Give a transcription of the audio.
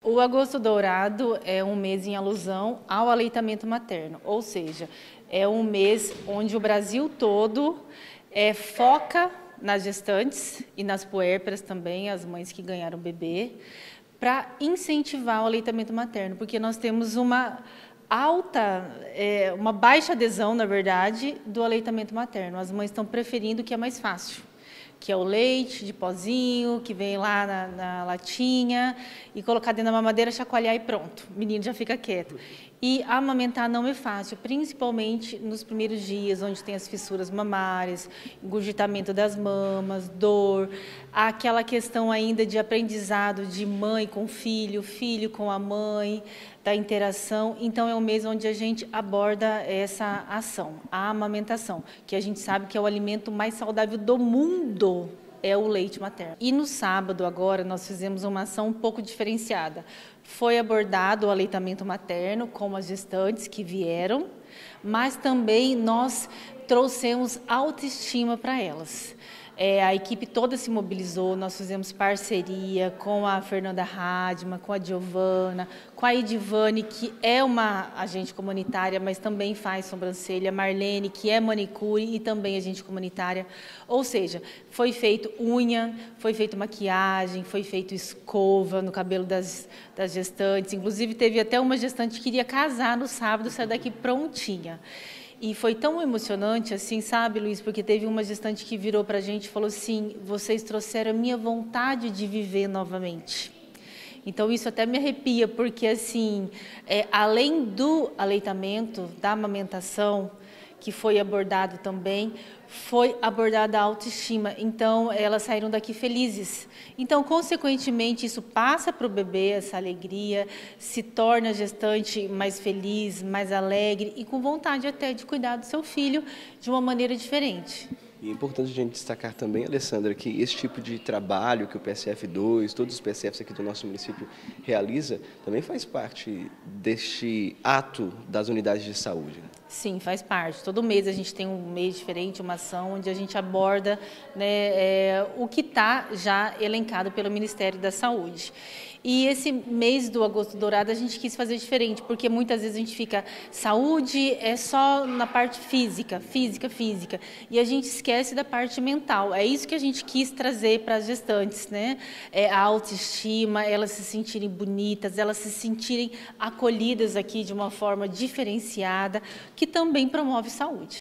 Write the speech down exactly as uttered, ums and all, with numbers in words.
O Agosto Dourado é um mês em alusão ao aleitamento materno, ou seja, é um mês onde o Brasil todo é, foca nas gestantes e nas puérperas também, as mães que ganharam bebê, para incentivar o aleitamento materno, porque nós temos uma alta, é, uma baixa adesão, na verdade, do aleitamento materno. As mães estão preferindo o que é mais fácil, que é o leite de pozinho, que vem lá na, na latinha, e colocar dentro da mamadeira, chacoalhar e pronto, o menino já fica quieto. E amamentar não é fácil, principalmente nos primeiros dias, onde tem as fissuras mamárias, engurgitamento das mamas, dor, aquela questão ainda de aprendizado de mãe com filho, filho com a mãe, da interação. Então, é um mês onde a gente aborda essa ação, a amamentação, que a gente sabe que é o alimento mais saudável do mundo, é o leite materno. E no sábado, agora, nós fizemos uma ação um pouco diferenciada. Foi abordado o aleitamento materno com as gestantes que vieram, mas também nós trouxemos autoestima para elas. É, a equipe toda se mobilizou, nós fizemos parceria com a Fernanda Radma, com a Giovana, com a Edivane, que é uma agente comunitária, mas também faz sobrancelha, Marlene, que é manicure e também agente comunitária. Ou seja, foi feito unha, foi feito maquiagem, foi feito escova no cabelo das, das gestantes, inclusive teve até uma gestante que queria casar no sábado, sair daqui prontinha. E foi tão emocionante, assim, sabe, Luiz, porque teve uma gestante que virou para a gente e falou assim, vocês trouxeram a minha vontade de viver novamente. Então, isso até me arrepia, porque, assim, é, além do aleitamento, da amamentação, que foi abordado também, foi abordada a autoestima. Então, elas saíram daqui felizes. Então, consequentemente, isso passa para o bebê, essa alegria, se torna a gestante mais feliz, mais alegre e com vontade até de cuidar do seu filho de uma maneira diferente. E é importante a gente destacar também, Alessandra, que esse tipo de trabalho que o P S F dois, todos os P S Fs aqui do nosso município realiza, também faz parte deste ato das unidades de saúde. Sim, faz parte. Todo mês a gente tem um mês diferente, uma ação onde a gente aborda, né, é, o que está já elencado pelo Ministério da Saúde. E esse mês do Agosto Dourado a gente quis fazer diferente, porque muitas vezes a gente fica, saúde é só na parte física, física, física, e a gente esquece da parte mental. É isso que a gente quis trazer para as gestantes, né? É a autoestima, elas se sentirem bonitas, elas se sentirem acolhidas aqui de uma forma diferenciada, que também promove saúde.